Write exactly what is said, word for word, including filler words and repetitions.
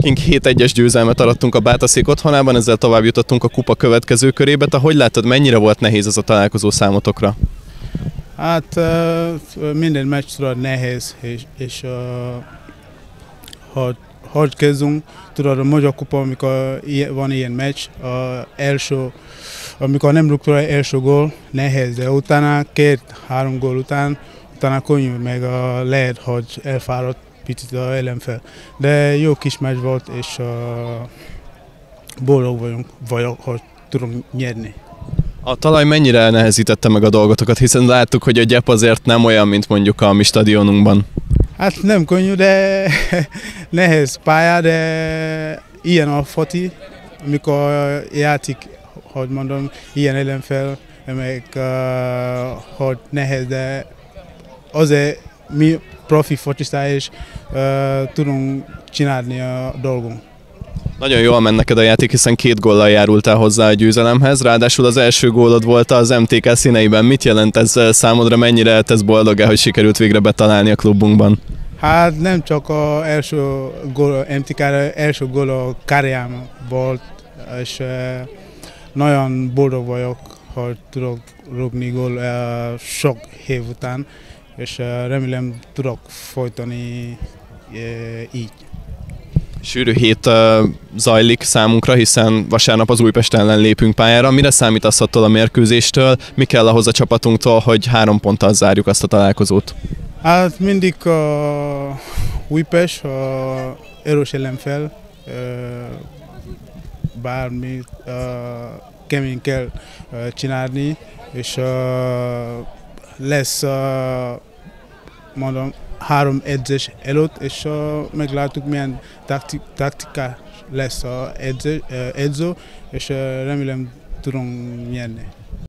Nekünk hét egyes győzelmet arattunk a Bátaszék otthonában, ezzel tovább jutottunk a kupa következő körébe. Te hogy látod, mennyire volt nehéz ez a találkozó számotokra? Hát minden meccs tudod nehéz, és, és uh, hogy, hogy kezdünk, tudod a Magyar Kupa, amikor van ilyen meccs, uh, első, amikor nem rúgtál első gól, nehéz, de utána két-három gól után, utána könnyű, meg uh, lehet, hogy elfáradt picit az ellenfél. De jó kis meccs volt, és uh, boldog vagyunk, vagyok, hogy tudunk nyerni. A talaj mennyire nehezítette meg a dolgotokat, hiszen láttuk, hogy a gyep azért nem olyan, mint mondjuk a mi stadionunkban. Hát nem könnyű, de nehéz pálya, de ilyen a foci, amikor játszik, hogy mondom, ilyen ellenfél, meg uh, hogy nehéz, de azért mi profi focisták is uh, tudunk csinálni a dolgunk. Nagyon jól ment neked a játék, hiszen két góllal járultál hozzá a győzelemhez, ráadásul az első gólod volt az em té ká színeiben. Mit jelent ez számodra, mennyire tesz boldogá, hogy sikerült végre betalálni a klubunkban? Hát nem csak az első gól, em té ká első gól a karriám volt, és nagyon boldog vagyok, hogy tudok rúgni gól sok év után, és remélem tudok folytani így. Sűrű hét uh, zajlik számunkra, hiszen vasárnap az Újpest ellen lépünk pályára. Mire számítasz attól a mérkőzéstől? Mi kell ahhoz a csapatunktól, hogy három ponttal zárjuk azt a találkozót? Hát mindig a Újpest, a erős ellenfél, bármi kemény kell csinálni, és lesz, mondom, három edzés előtt, és uh, meglátjuk, milyen taktik, taktika lesz az edző, uh, edző, és uh, remélem tudunk nyerni.